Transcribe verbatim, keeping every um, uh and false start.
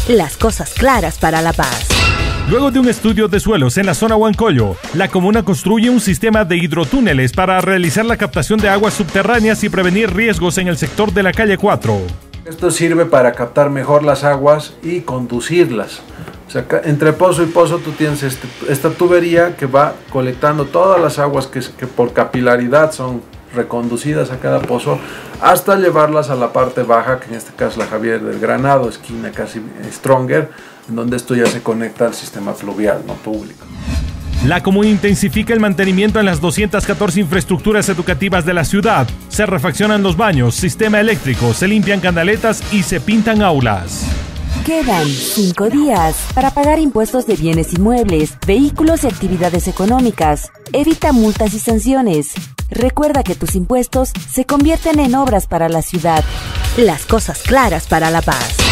Las cosas claras para la paz. Luego de un estudio de suelos en la zona Huancoyo, la comuna construye un sistema de hidrotúneles para realizar la captación de aguas subterráneas y prevenir riesgos en el sector de la calle cuatro. Esto sirve para captar mejor las aguas y conducirlas. O sea, entre pozo y pozo tú tienes este, esta tubería que va colectando todas las aguas que, que por capilaridad son reconducidas a cada pozo hasta llevarlas a la parte baja, que en este caso la Javier del Granado, esquina casi Stronger, en donde esto ya se conecta al sistema fluvial, no público. La comuna intensifica el mantenimiento en las doscientas catorce infraestructuras educativas de la ciudad. Se refaccionan los baños, sistema eléctrico, se limpian canaletas y se pintan aulas. Quedan cinco días para pagar impuestos de bienes inmuebles, vehículos y actividades económicas. Evita multas y sanciones. Recuerda que tus impuestos se convierten en obras para la ciudad. Las cosas claras para la paz.